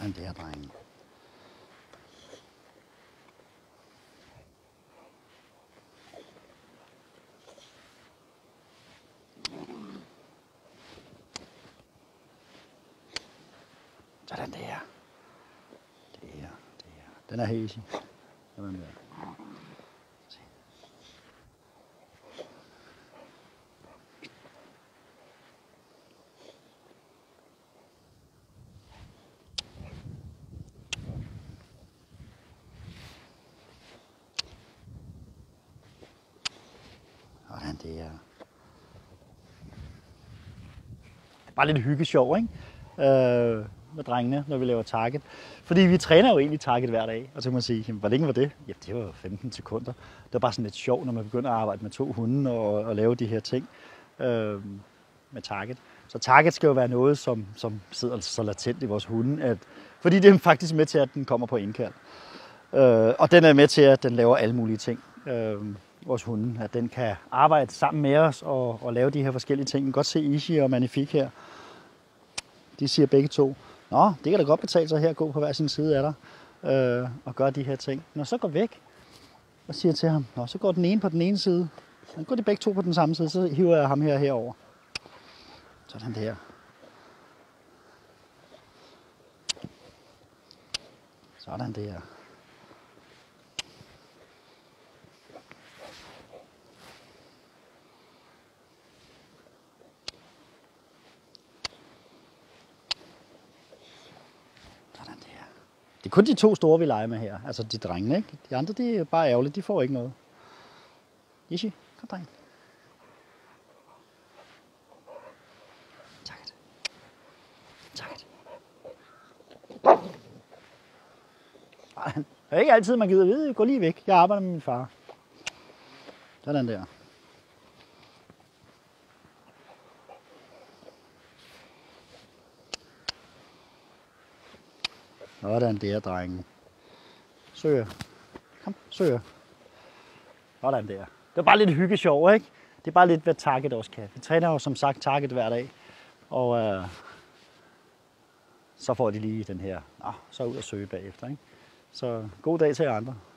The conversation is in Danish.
Sådan der, drenge. Sådan der. Der. Den er helt easy. Sådan der. Sådan der. Bare lidt hyggesjov, ikke? Med drengene, når vi laver target. Fordi vi træner jo egentlig target hver dag. Og så kan man sige, hvor længe var det? Ja, det var 15 sekunder. Det var bare sådan lidt sjov, når man begynder at arbejde med 2 hunde og lave de her ting med target. Så target skal jo være noget, som sidder så latent i vores hunde, fordi det er faktisk med til, at den kommer på indkald. Og den er med til, at den laver alle mulige ting. Vores hunde, at den kan arbejde sammen med os og lave de her forskellige ting. Man kan godt se Ishi og Magnifique her. De siger begge to, nå, det kan da godt betale sig her at gå på hver sin side af dig og gøre de her ting. Når så går væk og siger til ham, nå, så går den ene på den ene side. Så går de begge to på den samme side, så hiver jeg ham herover. Sådan der. Sådan der. Det er kun de 2 store, vi leger med her. Altså de drengene, ikke? De andre, de er bare ærgerlige. De får ikke noget. Ishi, kom dreng. Tak. Det er ikke altid, man gider vide. Gå lige væk. Jeg arbejder med min far. Sådan der. Sådan der, drengen. Søger. Kom, søger. Sådan der. Det er bare lidt hyggesjov, ikke? Det er bare lidt, hvad target også kan. Vi træner jo som sagt target hver dag. Og så får de lige den her. Så ud og søge bagefter, ikke? Så god dag til jer andre.